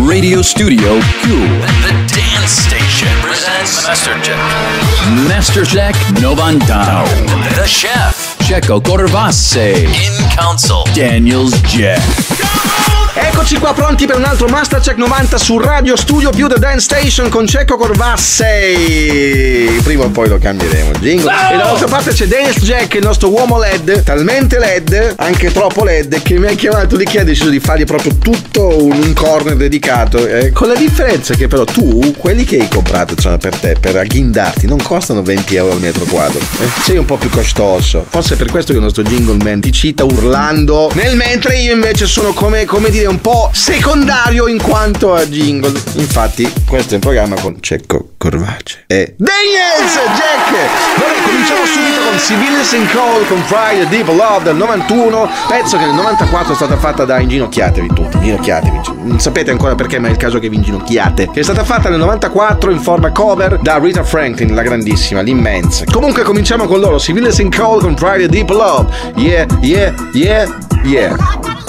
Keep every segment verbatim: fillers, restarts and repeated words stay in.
Radio Studio più. The Dance Station presents MasterCheck. MasterCheck novanta. The Chef. Checco Corvasse. In Council. Daniels Jack. Eccoci qua pronti per un altro MasterCheck novanta su Radio Studio più The Dance Station con Checco Corvasse. Prima o poi lo cambieremo il jingle. Oh! E dall'altra parte c'è Daniels Jack, il nostro uomo L E D. Talmente L E D, anche troppo L E D, che mi ha chiamato di chi ha deciso di fargli proprio tutto un, un corner dedicato. Eh, con la differenza che però tu, quelli che hai comprato sono per te, per agghindarti, non costano venti euro al metro quadro. Eh, sei un po' più costoso. Forse è per questo che il nostro jingle man ti cita urlando, nel mentre io invece sono come, come dire un po' secondario in quanto a jingle. Infatti questo è un programma con Checco Corvace e Daniels Jack. Vabbè, cominciamo subito con Civilians in Call con Fry the Deep Love del novantuno, pezzo che nel novantaquattro è stata fatta da Inginocchiatevi tutti, inginocchiatevi, non sapete ancora perché, ma è il caso che vi inginocchiate. È stata fatta nel novantaquattro in forma cover da Rita Franklin, la grandissima, l'immensa. Comunque cominciamo con loro, Civilians in Call con Fry the Deep Love. Yeah, yeah, yeah, yeah.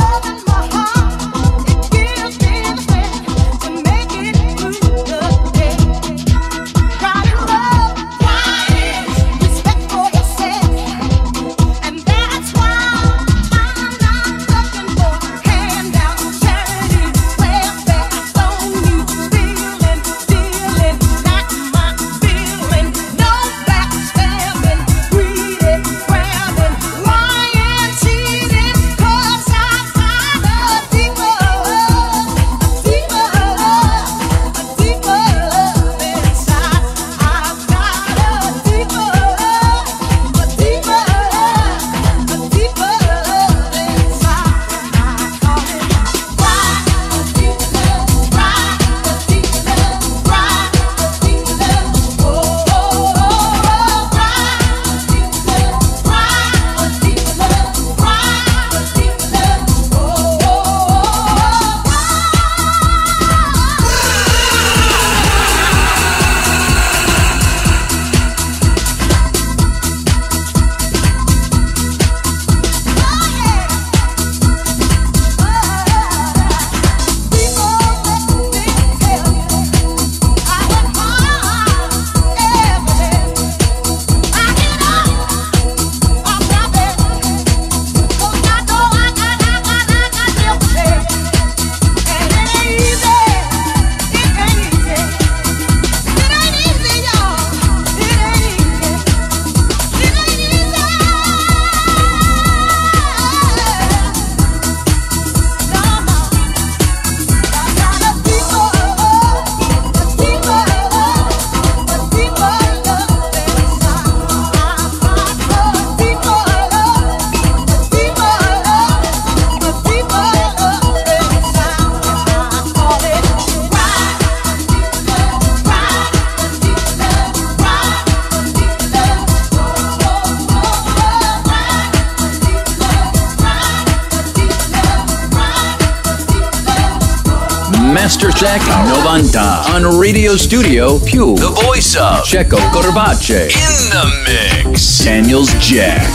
MasterCheck novanta on Radio Studio più. The voice of Checco Corvace. In the mix. Daniels Jack.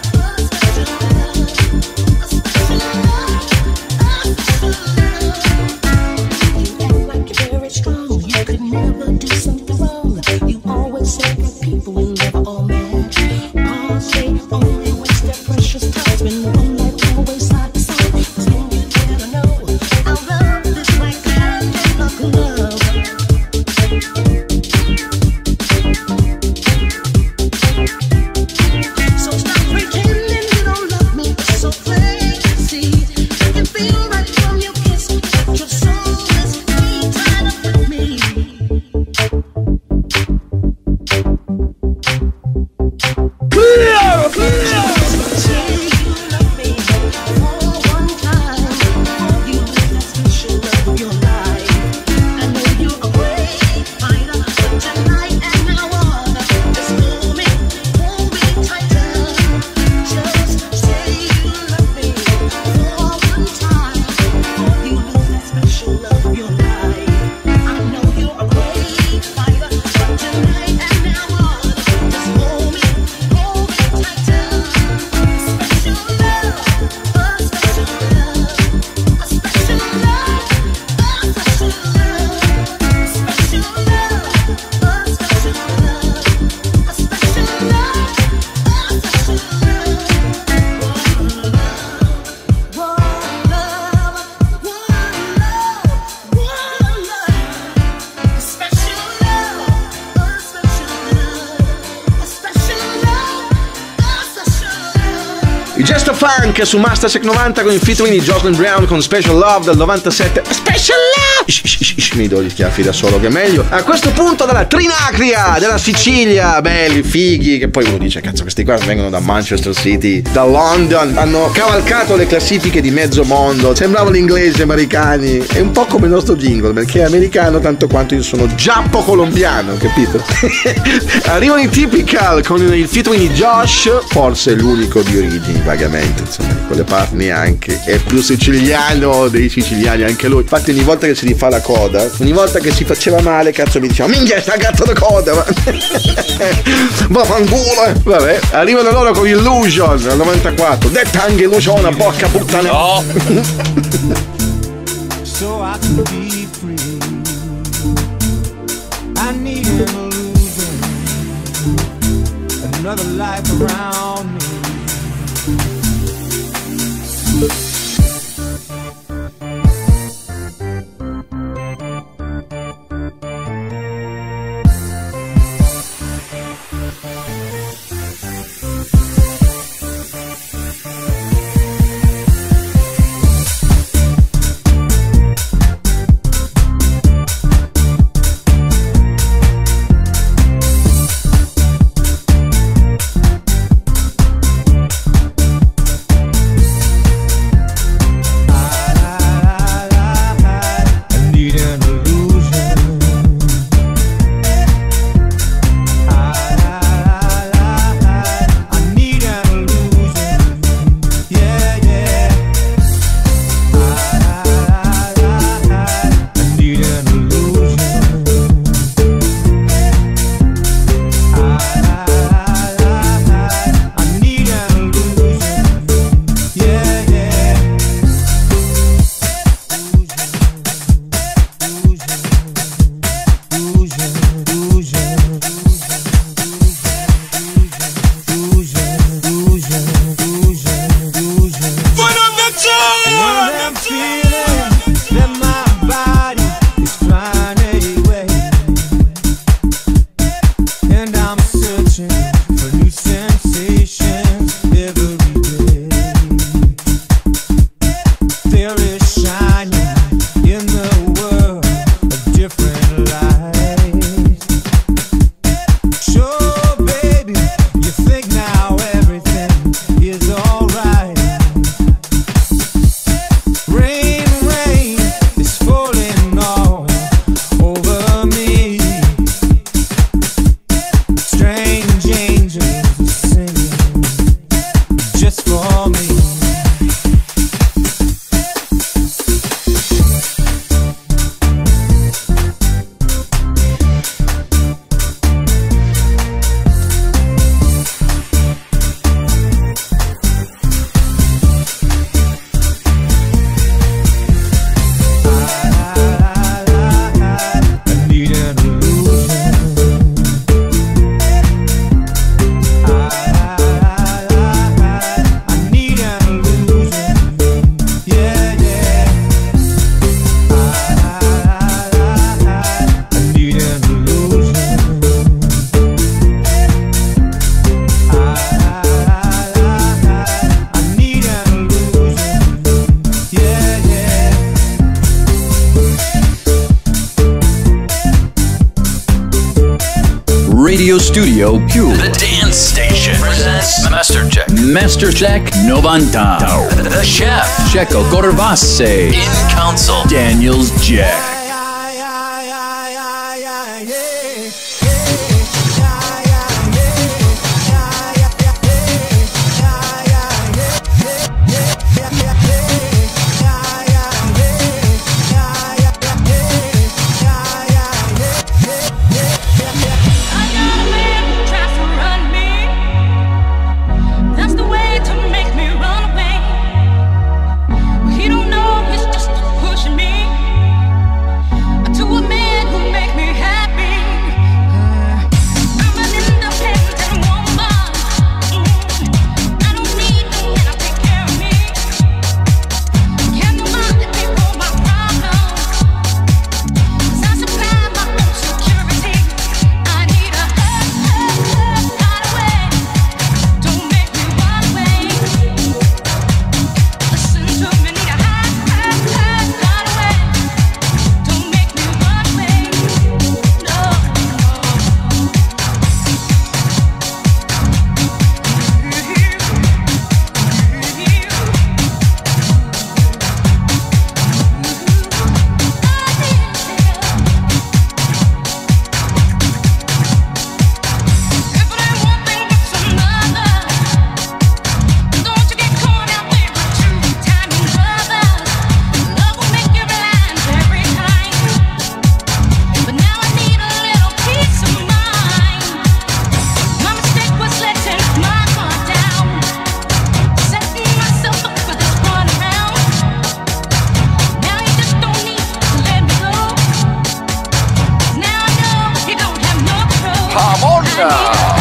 Special love, special love. Gesto Funk su Mastercheck novanta con il featuring di Jocelyn Brown con Special Love del novantasette. Special Love! Shh, shh, shh, mi do gli schiaffi da solo che è meglio. A questo punto dalla Trinacria della Sicilia, belli, fighi, che poi uno dice cazzo questi qua vengono da Manchester City, da London, hanno cavalcato le classifiche di mezzo mondo, sembravano inglesi, americani, è un po' come il nostro jingle perché è americano tanto quanto io sono giappo-colombiano, capito? Arrivano i Typical con il featuring di Josh, forse l'unico di origini vagamente, insomma, con le parti neanche, è più siciliano dei siciliani anche lui. Infatti ogni volta che si rifà la coda, ogni volta che si faceva male, cazzo mi diceva minchia sta cazzo di coda, ma vaffanculo, eh. Vabbè, arrivano loro con Illusion al novantaquattro, detta anche Illusione, porca puttana. No. So I can be free. I need an illusion, another life around me. Radio Studio più The Dance Station presents Mastercheck. Mastercheck novanta. The Chef Checo Corvasse. in Council. Daniels Jack. He don't know it's just pushing me. Novanta.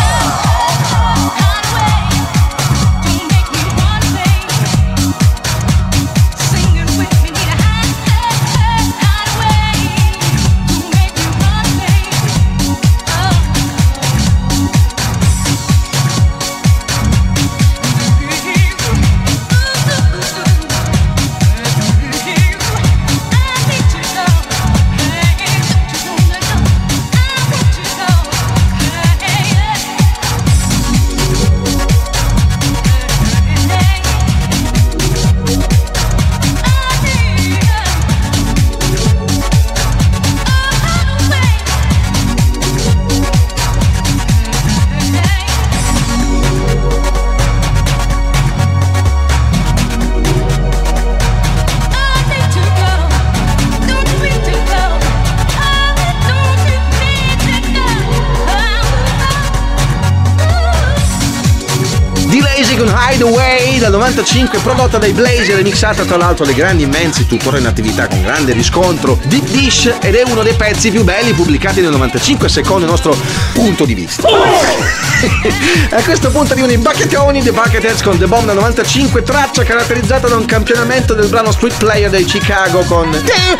Hideaway dal novantacinque, prodotta dai Blaze e remixata tra l'altro dai grandi immensi, tuttora in attività con grande riscontro, Deep Dish, ed è uno dei pezzi più belli pubblicati nel novantacinque secondo il nostro punto di vista. A questo punto arrivano i Bucketoni, The Bucketheads con The Bomb del novantacinque, traccia caratterizzata da un campionamento del brano Street Player dei Chicago con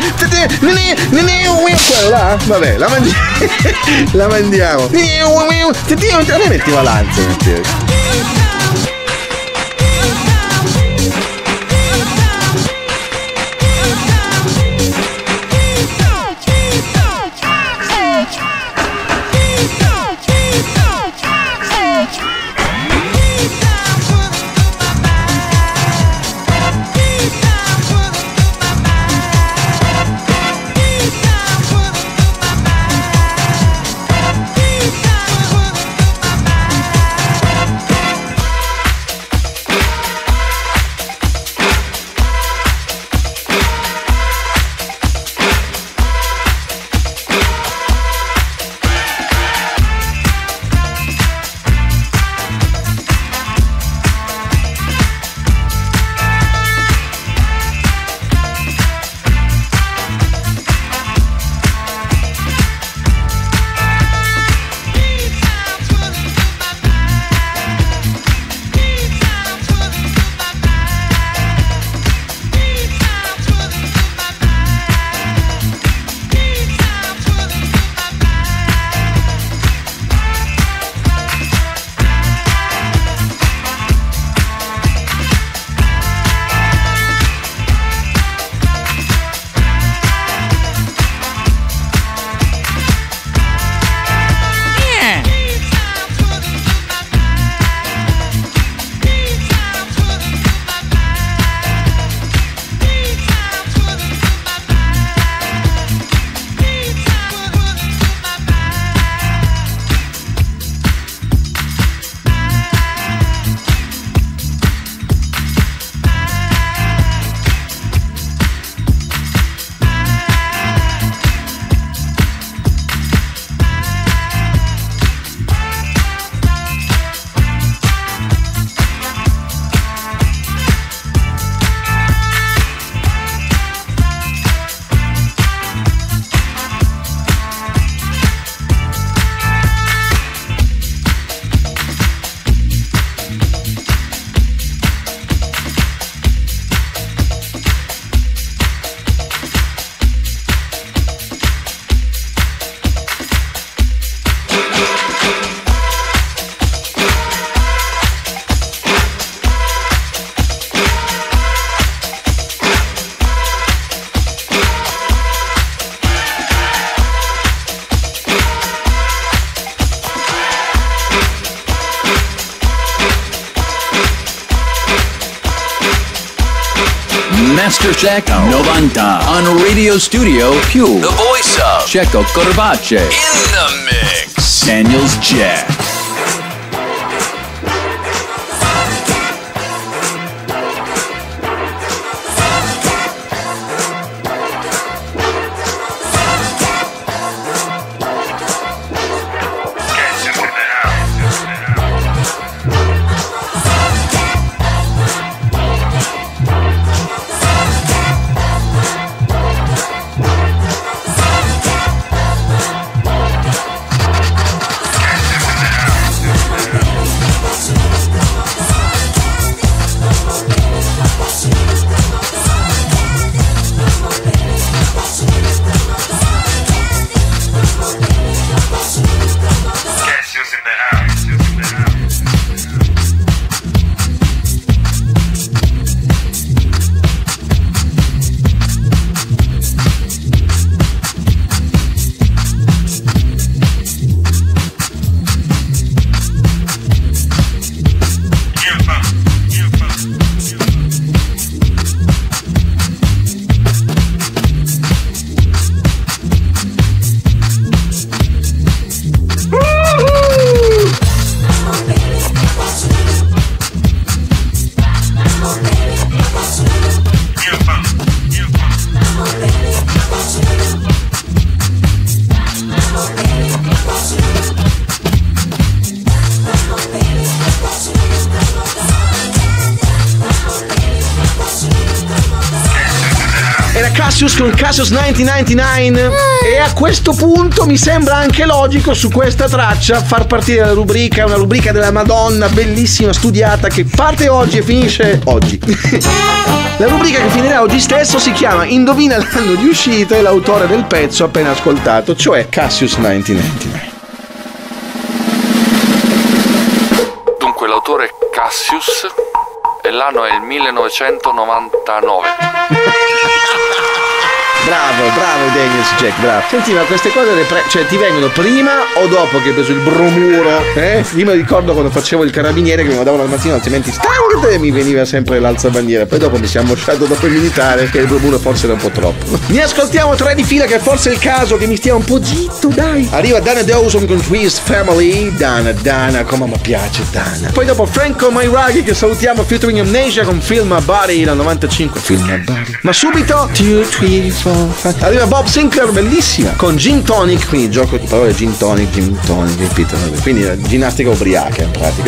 quello là? Vabbè, la mandiamo. La mandiamo. A me metteva l'ansia, metteva. Master Check novanta on Radio Studio più The voice of Checco Corvace in the mix. Daniels Jack. Cassius con Cassius millenovecentonovantanove e a questo punto mi sembra anche logico su questa traccia far partire la rubrica, una rubrica della Madonna bellissima, studiata, che parte oggi e finisce oggi. La rubrica che finirà oggi stesso si chiama Indovina l'anno di uscita e l'autore del pezzo appena ascoltato, cioè Cassius millenovecentonovantanove. Dunque l'autore è Cassius e l'anno è il millenovecentonovantanove. Bravo, bravo Daniels Jack, bravo. Senti, ma queste cose le pre- cioè ti vengono prima o dopo che hai preso il bromuro? Eh? Io mi ricordo quando facevo il carabiniere che mi mandavano al mattino, altrimenti stangate, mi veniva sempre l'alzabandiera. Poi dopo mi si è ammosciato dopo il militare che il bromuro forse era un po' troppo. Ne ascoltiamo tre di fila che forse è il caso che mi stia un po' zitto, dai. Arriva Dana Dawson con Twist Family. Dana, Dana, come mi piace Dana. Poi dopo Franco Mairaghi che salutiamo, featuring Amnesia con Feel My Body dal novantacinque. Feel My Body. Ma subito two, three, four, arriva Bob Sinclair, bellissima, con Gin Tonic, quindi gioco di parole Gin Tonic, Gin Tonic, ripeto, quindi la ginnastica ubriaca in pratica.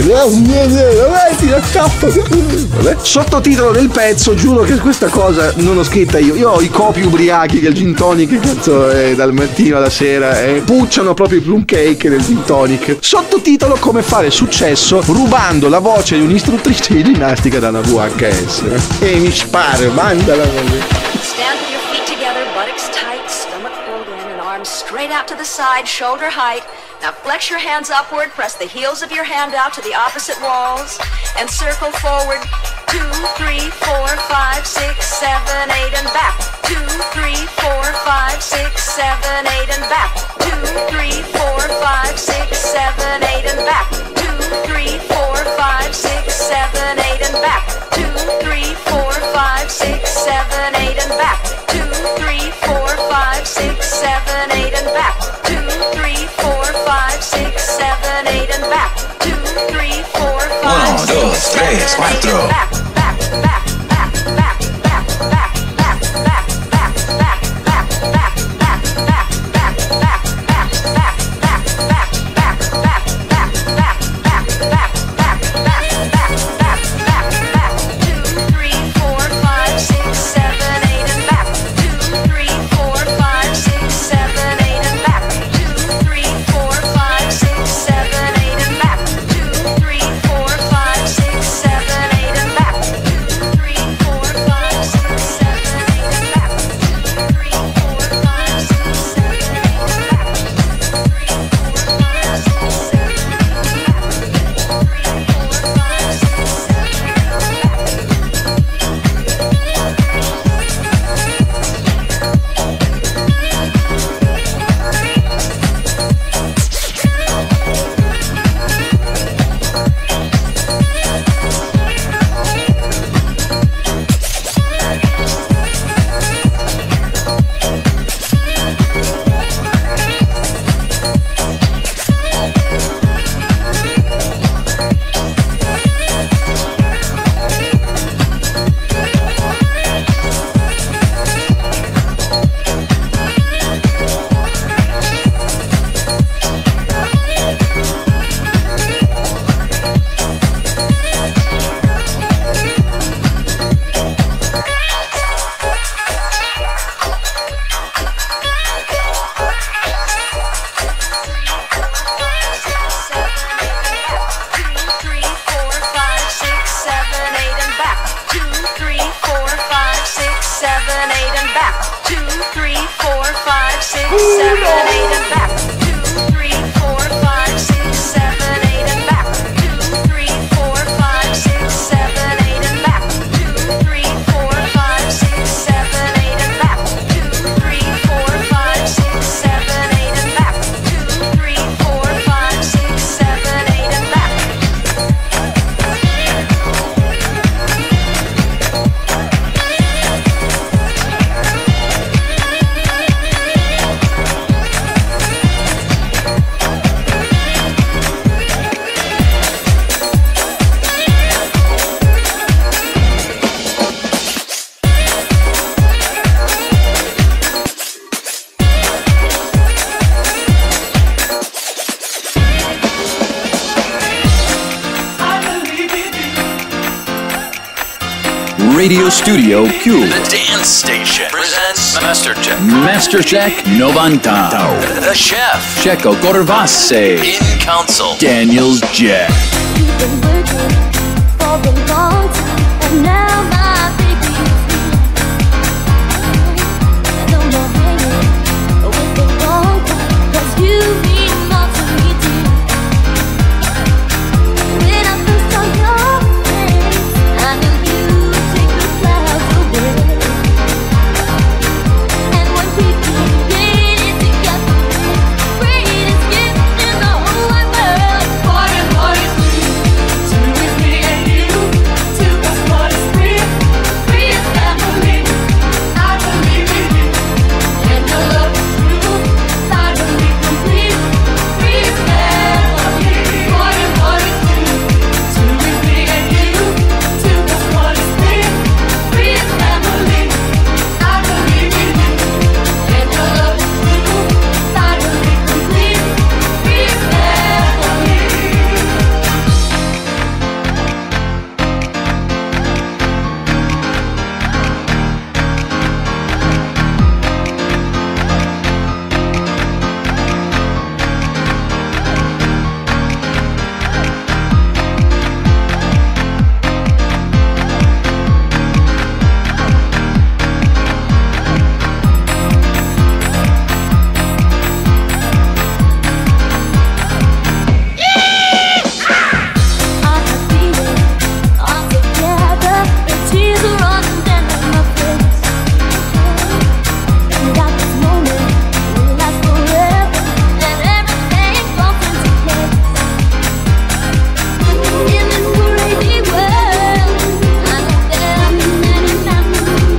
Vabbè. Sottotitolo del pezzo, giuro che questa cosa non l'ho scritta io, io ho i copi ubriachi che il Gin Tonic, che cazzo è, dal mattino alla sera, eh, pucciano proprio i plum cake del Gin Tonic. Sottotitolo: come fare successo rubando la voce di un'istruttrice di ginnastica da una V H S. E mi sparo, mandala così. Stand with your feet together, buttocks tight, stomach pulled in, and arms straight out to the side, shoulder height. Now flex your hands upward, press the heels of your hand out to the opposite walls, and circle forward. Two, three, four, five, six, seven, eight, and back. Two, three, four, five, six, seven, eight, and back. Two, three, four, five, six, seven, eight, and back. Two, three, four, five, six, seven, eight, and back. Two, three, four, five, six, seven, eight, and back. Two, three, four, five, six, seven, eight, and back. Two, three, four, five, six, seven, eight, and back. Two, three, four, five, six, seven, eight, and back. Back. Radio Studio più The Dance Station presents MasterCheck. MasterCheck novanta. The Chef. Checo Corvasse. In Council. Daniels Jack. You've been working for a long time, and now my baby is here. No more hanging with the wrong guy, 'cause you mean more to me, dear. When I first saw your face, I knew you'd take the clouds away. And when we created together, greatest gift in the whole wide world. Boy, and boy, it's you. Two is me and you. Two plus one is three. Three is family. I believe in you. And your love is true. I believe complete. Three is family. Boy, and boy, it's you. Two is me and you. Two plus one is three. Three is family. I believe in you. And your love is true. I believe complete. Three is family. I can feel it all together. The tears are running down my face. And at this moment, will last forever, and everything falls into place. In this crazy world, I know there are many mountains,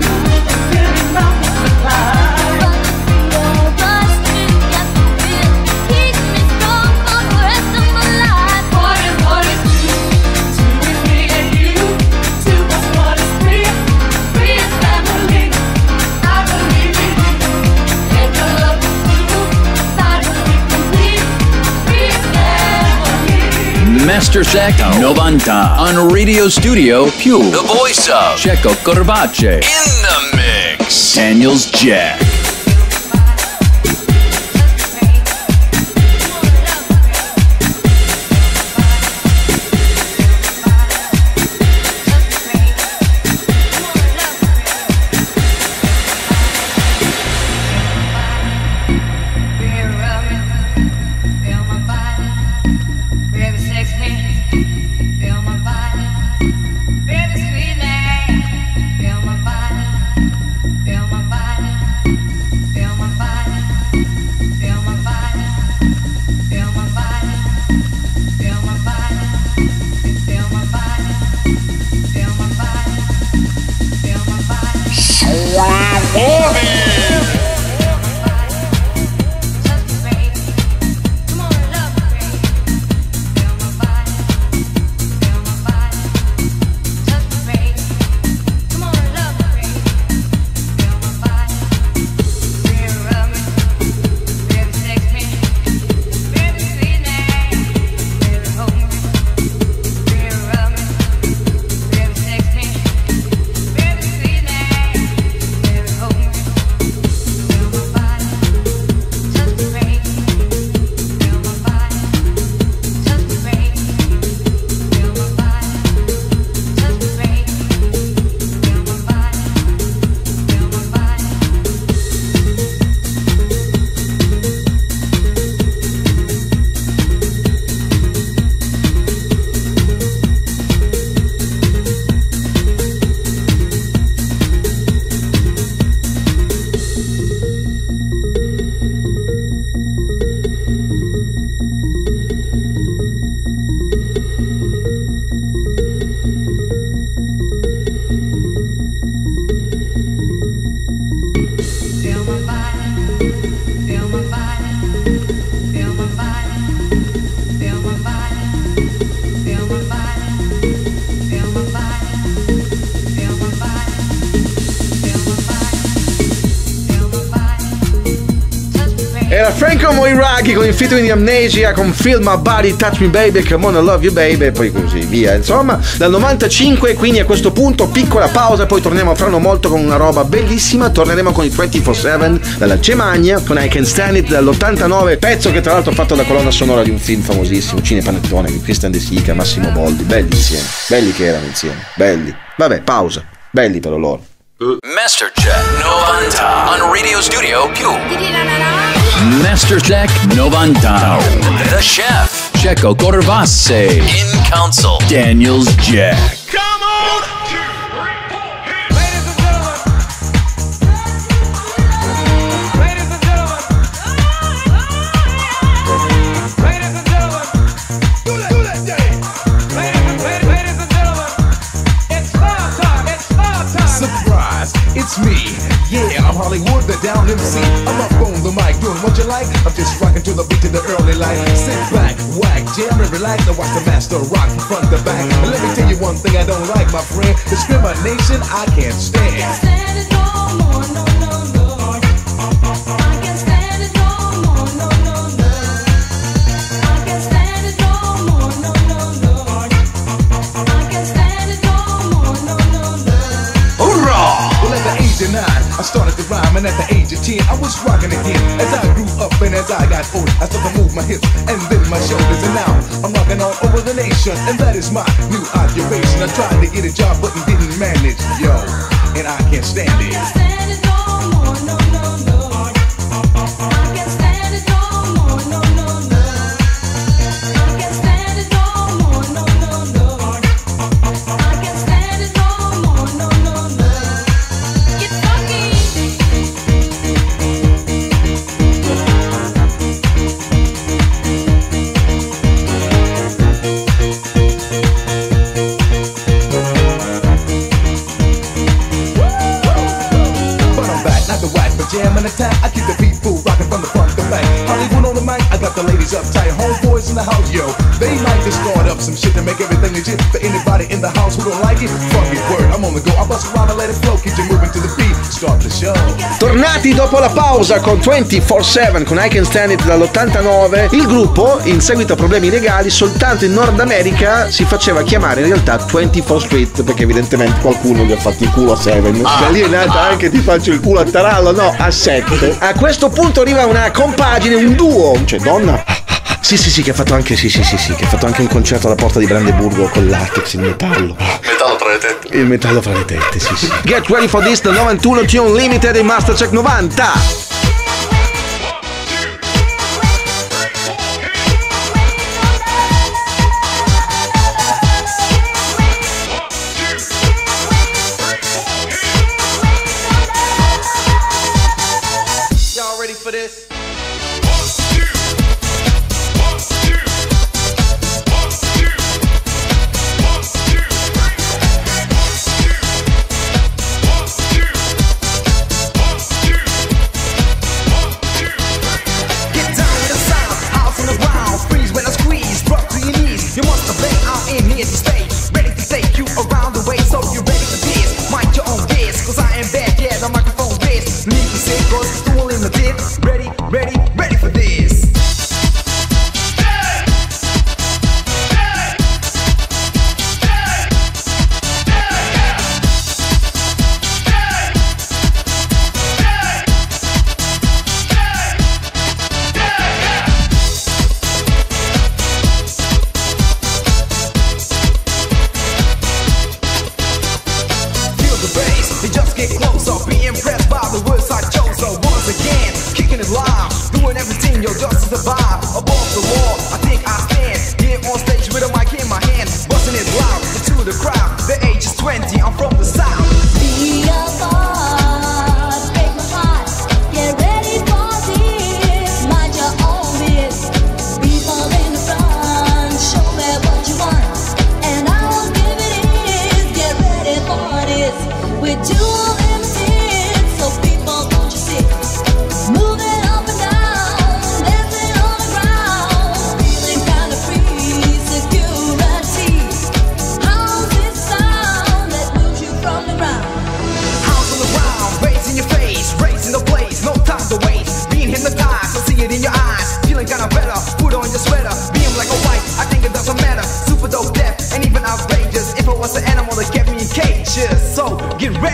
but the three of us together will keep me strong for the rest of my life. Boy, and boy, it's you. Two is me and you. Two plus one is three. Three is family. I believe in you. And your love is true. I believe complete. Three is family. MasterCheck novanta on Radio Studio più The voice of Checo Corvasse. In the Mix. Daniels Jack. Baby, Franco Moiraghi con il featuring di Amnesia, con Feel My Body, Touch Me Baby, Come On I Love You Baby, e poi così via. Insomma, dal novantacinque, quindi a questo punto piccola pausa, poi torniamo fra non molto con una roba bellissima. Torneremo con il ventiquattro sette dalla Cemagna, con I Can Stand It dall'ottantanove, pezzo che tra l'altro ha fatto la colonna sonora di un film famosissimo, Cinepanettone, di Christian De Sica, Massimo Boldi. Belli insieme, belli che erano insieme, belli. Vabbè, pausa, belli però loro. MasterCheck novanta on Radio Studio più. MasterCheck novanta. The Chef Checco Corvasse. in Council. Daniels Jack. It's me, yeah, I'm Hollywood, the down M C. I'm up on the mic, doing what you like. I'm just rocking to the beat in the early light. Sit back, whack, jam and relax. Now watch the master rock from front to back. And let me tell you one thing I don't like, my friend. Discrimination I can't stand. Can't stand it no more, no, no, no. I can't stand it no more, no, no, no. I can't stand it no more, no, no, no. I can't stand it no more, no, no, no. Well, at the age of nine, I started to rhyme, and at the age of ten, I was rocking again. As I grew up and as I got old, I started to move my hips and then my shoulders, and now I'm rocking all over the nation, and that is my new occupation. I tried to get a job, but didn't manage, yo, and I can't stand it. Can't stand it no more, no, no, no. I can't stand it no more, no, no, no. I can't stand it no more, no, no, no. I can't stand it no more, no, no, no. Get funky. But I'm back, not the whack, but jam and attack. I keep the people rocking from the front to back. Hollywood on the mic, I got the ladies uptight. Homeboys in the house, yo. They like to start up some shit to make everything legit. For anybody in the house who don't like it, fuck it, word, I'm on the go. I bust around and let it flow, keep you moving to the beat. Start the show. Tornati dopo la pausa con ventiquattro sette con I Can Stand It dall'ottantanove, il gruppo, in seguito a problemi legali, soltanto in Nord America si faceva chiamare in realtà ventiquattro Street, perché evidentemente qualcuno gli ha fatto il culo a Seven. Da lì è nata anche ti faccio il culo a Tarallo, no, a sette. A questo punto arriva una compagine, un duo, cioè donna. Sì, sì, sì, che ha fatto anche, sì, sì, sì, sì, che ha fatto anche un concerto alla Porta di Brandeburgo con latex in metallo. Metallo tra le tette. Il metallo fra le tette, sì, sì. Get ready for this, del novantuno Tune Limited in MasterCheck novanta. Y'all ready for this?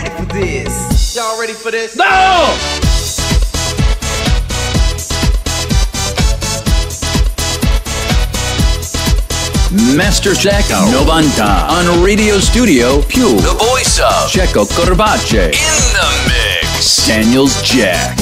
ready for this? Y'all ready for this? No! Master Jack novanta on Radio Studio più The voice of Checo Corvace In the Mix. Daniels Jack.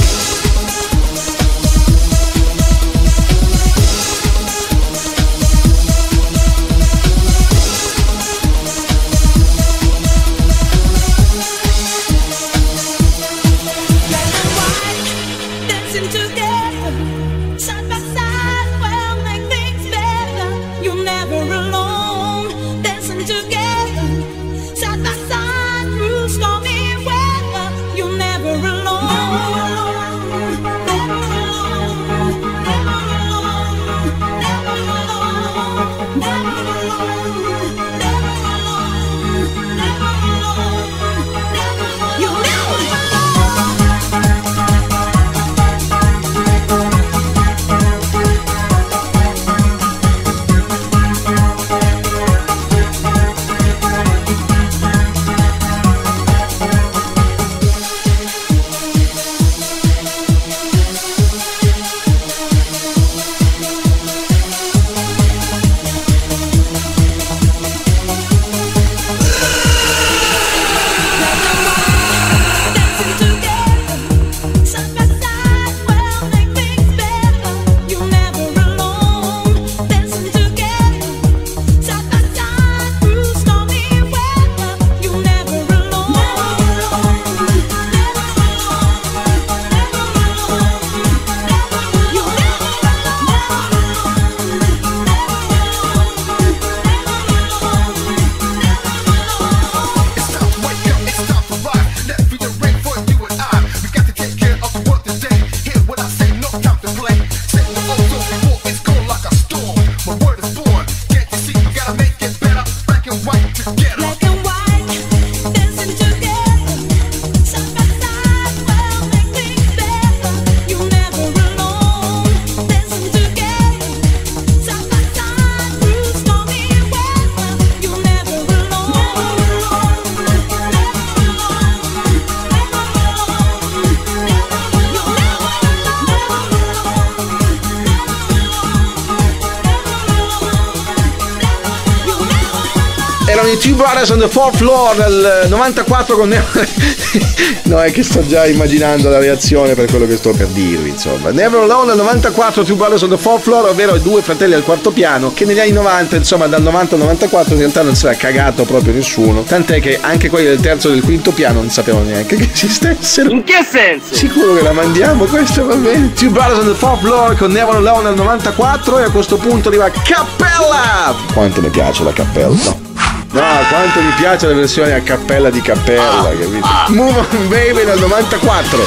Dancing together, side by side, will make things better. You're never alone. Dancing together, side by side, through stormy weather. You're never alone. Never alone. Never alone. Never alone. Never alone. Never alone. Never alone. Never alone. You're never alone. Erano i Two Brothers on the Fourth Floor del novantaquattro con Never... No, è che sto già immaginando la reazione per quello che sto per dirvi, insomma. Never Alone del novantaquattro, Two Brothers on the Fourth Floor, ovvero i due fratelli al quarto piano, che negli anni novanta, insomma, dal novanta al novantaquattro in realtà non si era cagato proprio nessuno, tant'è che anche quelli del terzo e del quinto piano non sapevano neanche che esistessero. In che senso? Sicuro che la mandiamo, questa va bene. Two Brothers on the Fourth Floor con Never Alone del novantaquattro, e a questo punto arriva Cappella! Quanto mi piace la Cappella, no? No, quanto mi piace la versione a cappella di Cappella, capito? Move on Baby del novantaquattro.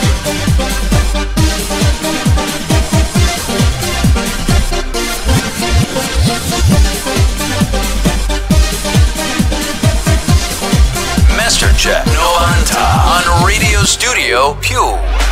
Master Jack novanta on Radio Studio più.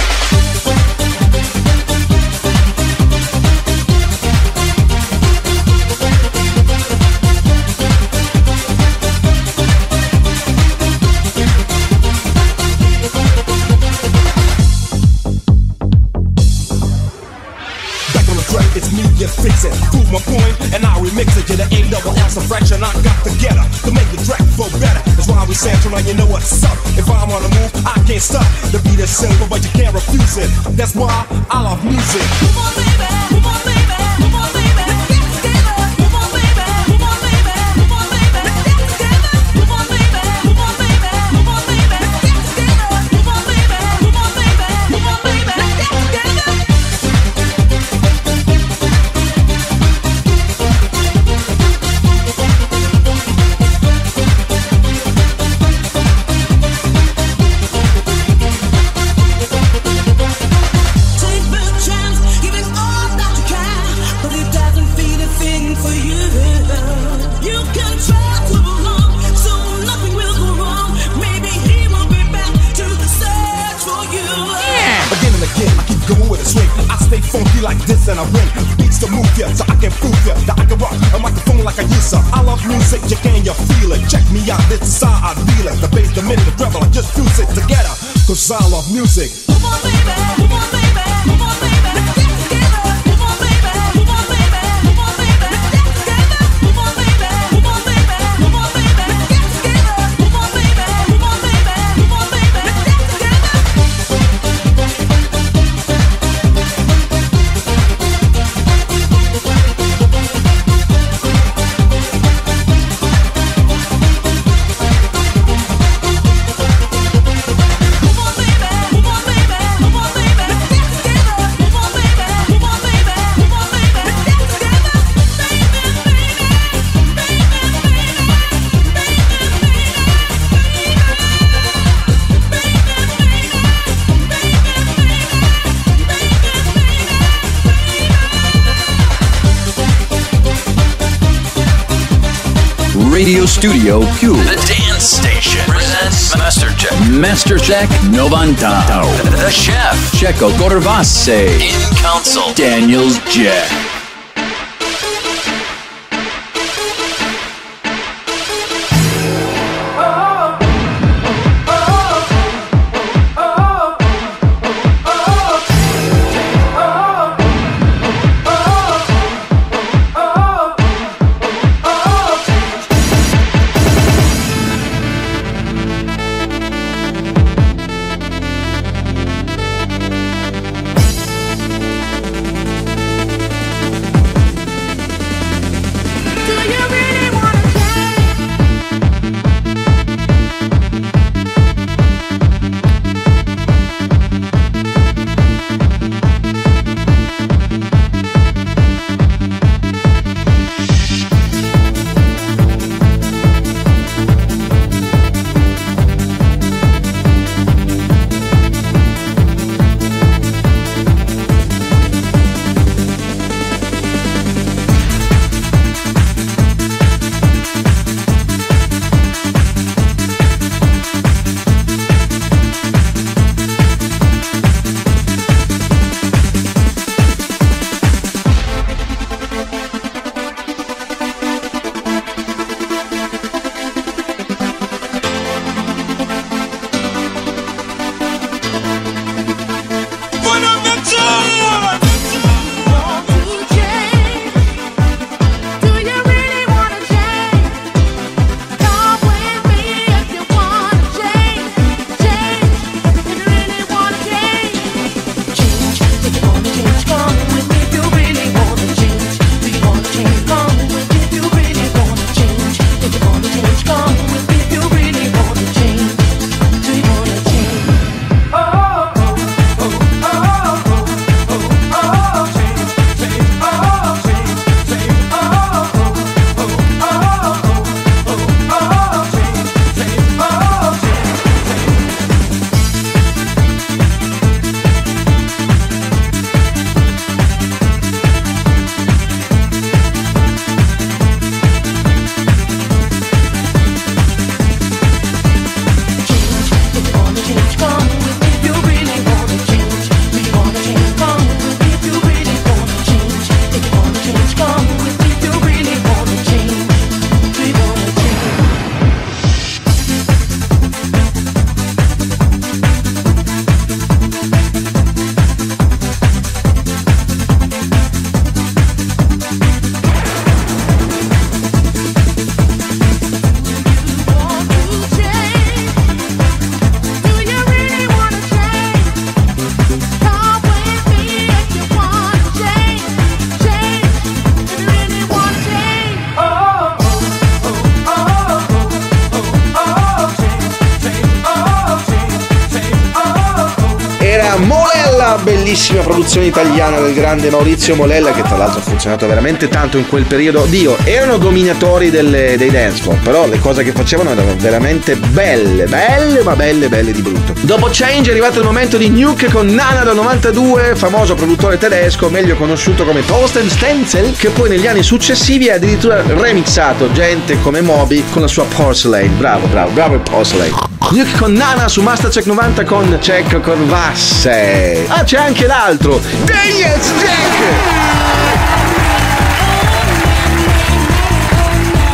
It's me, you fix it, prove my point, and I remix it. Yeah, the A double L's a fraction I got together to make the track flow better. That's why we sample, now you know what's up. If I'm on the move, I can't stop. The beat is simple, but you can't refuse it. That's why I love music. Come on, baby, come on, baby, come on, baby. Let's get together. Come on, baby, come on, baby, come on, baby. Let's get together. Come on, baby, come on, baby, come on, baby. Let's get together. Come on, baby, come on, baby, come on, baby. Let's get together. Funky like this and I win beats to move ya, so I can prove ya that I can rock a microphone like I used up. I love music, you can, you feel it. Check me out, this is how I feel it. The bass, the minute, the treble, I just fuse it together. Cause I love music. Come on, baby, come on, baby, come on, baby. Let's get together. Come on, baby, come on, baby, come on, baby. Let's get together. Come on, baby, come on, baby, come on, baby. Let's get together. Come on, baby, come on, baby, come on, baby. Let's get together. Radio Studio più The Dance Station presents MasterCheck. MasterCheck novanta. The Chef. Checo Corvasse. In Council. Daniels Jack. Bellissima produzione italiana del grande Maurizio Molella, che tra l'altro ha funzionato veramente tanto in quel periodo. Dio, erano dominatori delle, dei dance floor, però le cose che facevano erano veramente belle, belle ma belle belle di brutto. Dopo Change è arrivato il momento di Nuke con Nana del novantadue, famoso produttore tedesco meglio conosciuto come Thorsten Stenzel, che poi negli anni successivi ha addirittura remixato gente come Moby con la sua Porcelain. Bravo, bravo, bravo il Porcelain. Nuke con Nana su MasterCheck novanta con Checo Corvasse. Ah, c'è anche l'altro, Daniels Jack.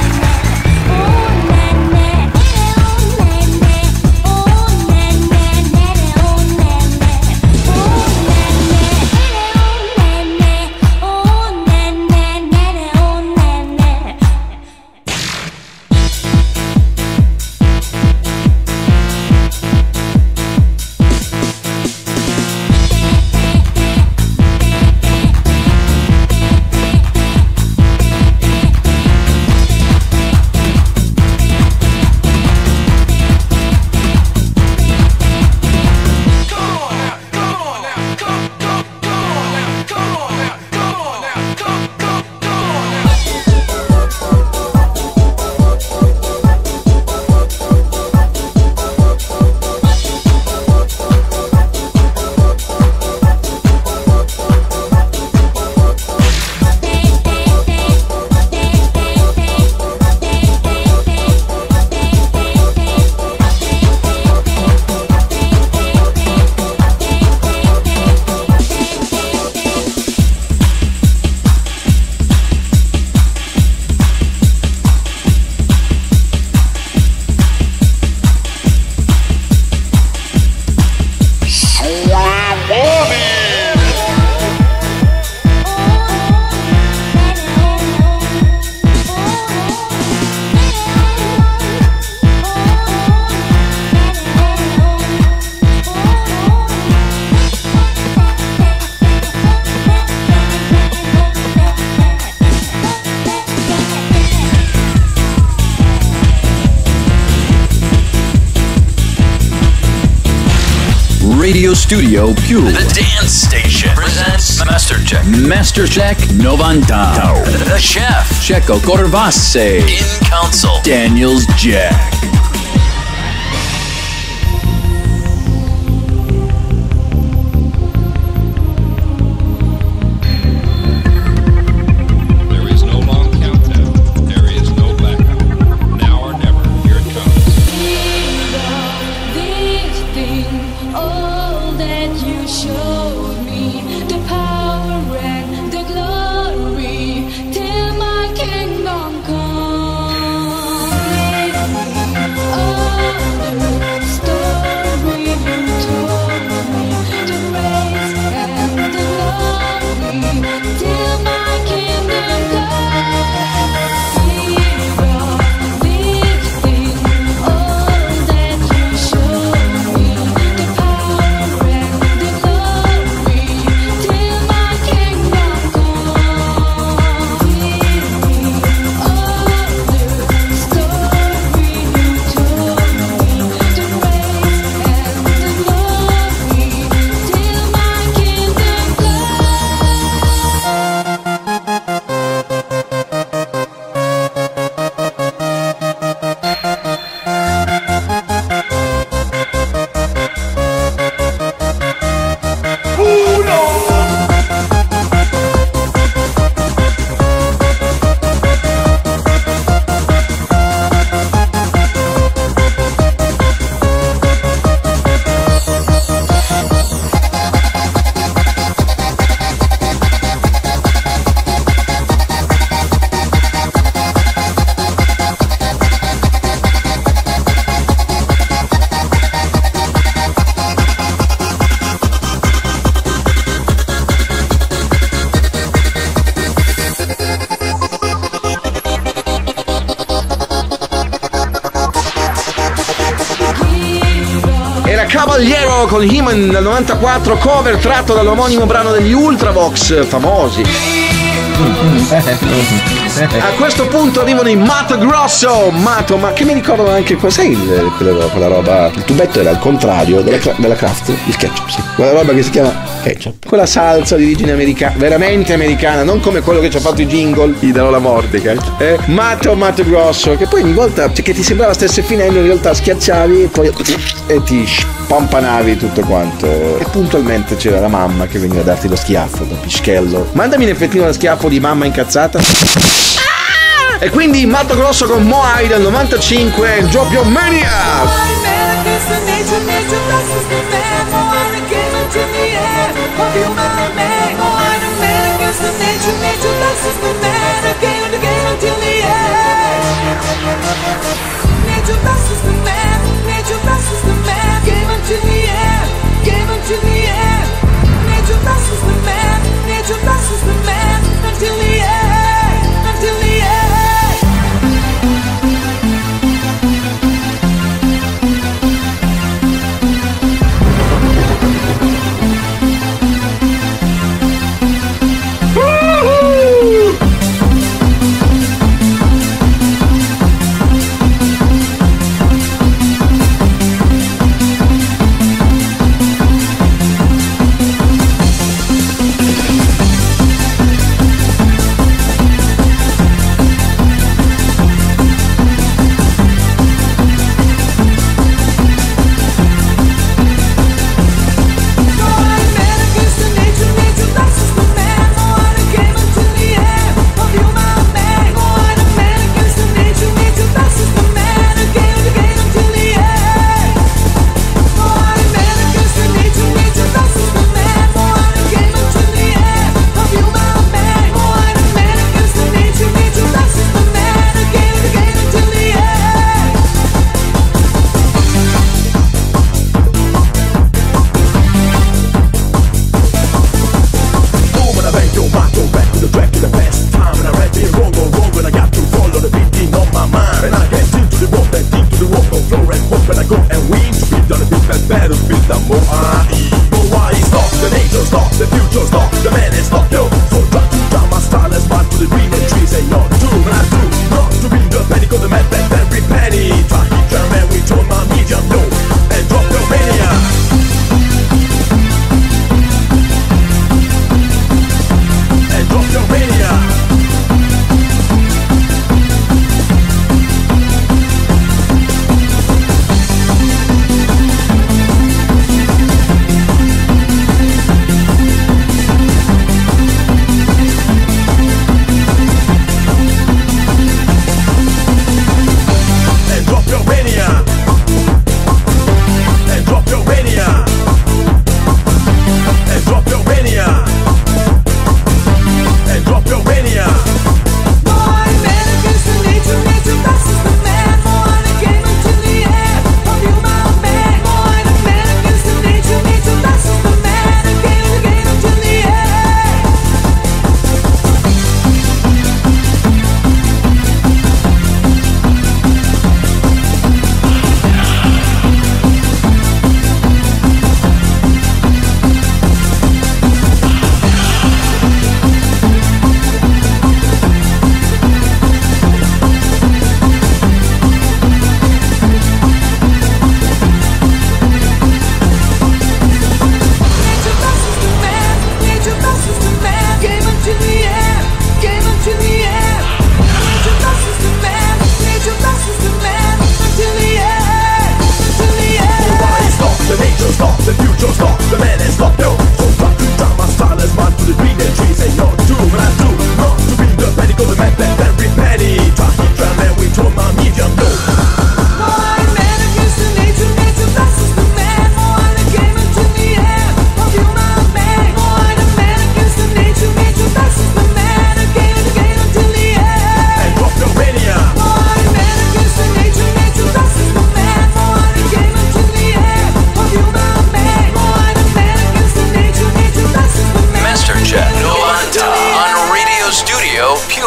Radio Studio più. The Dance Station presents MasterCheck. MasterCheck novanta. The Chef. Checo Corvasse. In Council. Daniels Jack. There is no long countdown. There is no backup. Now or never. Here it comes. This thing, all that you showed me, the power and the glory, till my kingdom come. All the story you told me, the praise and the glory, till my kingdom come. This thing, all that you showed me, the power and the glory, till my kingdom come. All the story you told me, the praise and the glory, till my kingdom Era Caballero con He-Man del novantaquattro, cover tratto dall'omonimo brano degli Ultravox, famosi. A questo punto arrivano i Mato Grosso. Mato, ma che mi ricordano anche qua, sai il- quella, quella roba, il tubetto era al contrario della, cra- della Kraft, il ketchup, sì. Quella roba che si chiama ketchup. Quella salsa di origine americana, veramente americana, non come quello che ci ha fatto i jingle, gli darò la morte, cazzo. Eh? Mato, Mato Grosso, che poi ogni volta, cioè, che ti sembrava stesse finendo, in realtà schiacciavi e poi e ti spompanavi tutto quanto. E puntualmente c'era la mamma che veniva a darti lo schiaffo da pischello. Mandami in effettino lo schiaffo di mamma incazzata. E quindi Mato Grosso con Moai del novantacinque, Joppio Mania. Until the end, until the end. Studio più.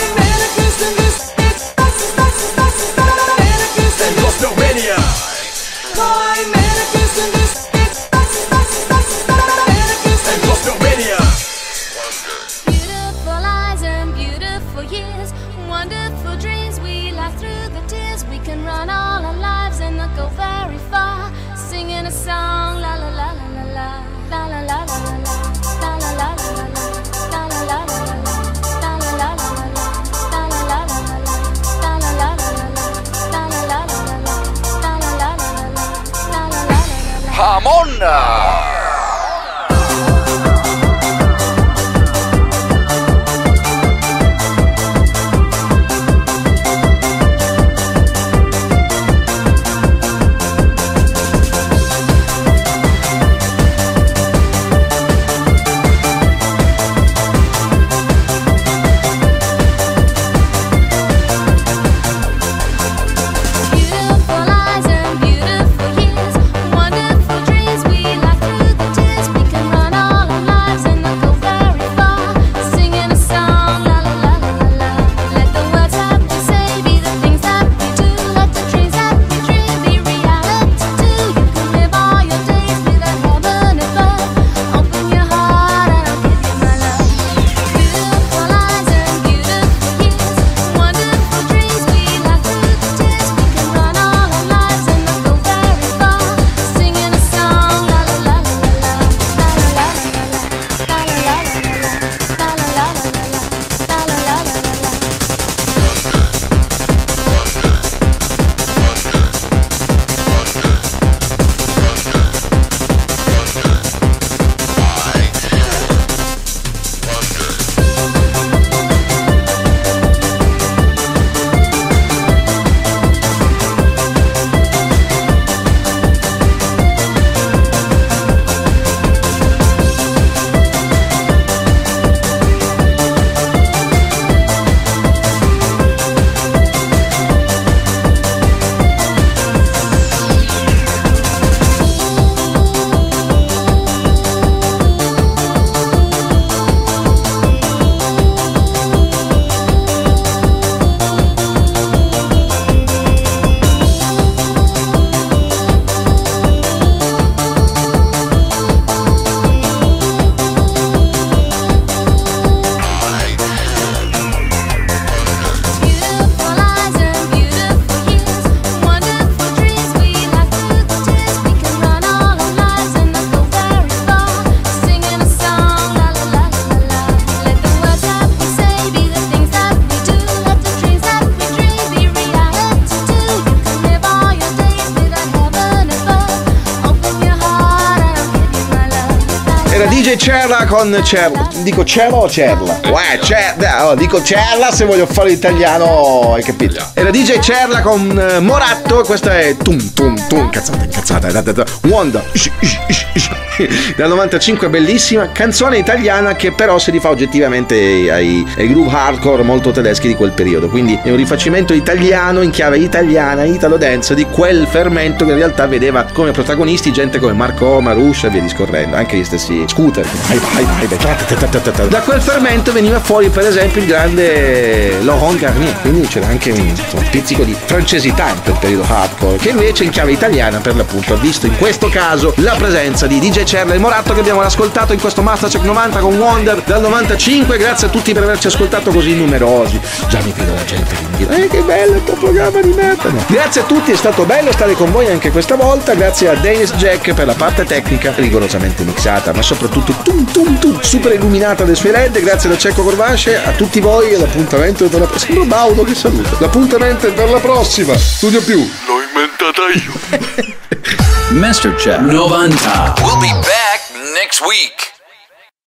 Beautiful eyes and beautiful years, wonderful dreams we laugh through the tears. We can run all our lives and not go very far, singing a song la la la la la la la la la la la la la la la Hamonna! Beautiful eyes and beautiful years, wonderful dreams we laugh through the tears. We can run all our lives and not go very far, singing a song la la la la la. Let the words have to say be the things that we do. Let the dreams that we dream be reality too. You can live all your days with a heaven above. Open your heart and I'll give you my love. Beautiful eyes and beautiful years, wonderful dreams we laugh through the tears. We can run all our lives and not go very far, singing a song la la la la la la la la la la la la Beautiful eyes and beautiful years, wonderful dreams we laugh through the tears. We can run all our lives and not go very far, singing a song la la la la la. Let the words that we say be the things that we do. Let the dreams that we dream be reality too. You can live all your days with a heaven above. Open your heart and I'll give you my love. Era D J Cerla con Cerla. Dico Cerla o Cerla? Uè, Cerla. Oh, dico Cerla se voglio fare l'italiano, hai capito? Era D J Cerla con eh, Moratto. Questa è tum tum tum. Cazzata, incazzata. da, da, da. Wanda. Ish, ish, ish, ish. Del novantacinque, bellissima canzone italiana che però si rifà oggettivamente ai, ai groove hardcore molto tedeschi di quel periodo. Quindi è un rifacimento italiano in chiave italiana, italo dance, di quel fermento che in realtà vedeva come protagonisti gente come Marco, Maruscia e via discorrendo, anche gli stessi Scooter. Vai, vai, vai, vai. Da quel fermento veniva fuori per esempio il grande Laurent Garnier, quindi c'era anche un, un pizzico di francesità in quel periodo hardcore, che invece in chiave italiana per l'appunto ha visto in questo caso la presenza di D J Cerla e Moratto, che abbiamo ascoltato in questo Mastercheck novanta con Wonder dal novantacinque. Grazie a tutti per averci ascoltato così numerosi. Già mi vedo la gente che mi dice: eh, che bello il tuo programma di merda. No. Grazie a tutti, è stato bello stare con voi anche questa volta. Grazie a Dennis Jack per la parte tecnica rigorosamente mixata, ma soprattutto tum tum tum super illuminata dai suoi led. Grazie da Cecco Corvasce, a tutti voi e l'appuntamento per la prossima. Sembra Baudo che saluta. L'appuntamento è per la prossima. Studio più. L'ho inventata io. Mastercheck novanta. We'll be back next week.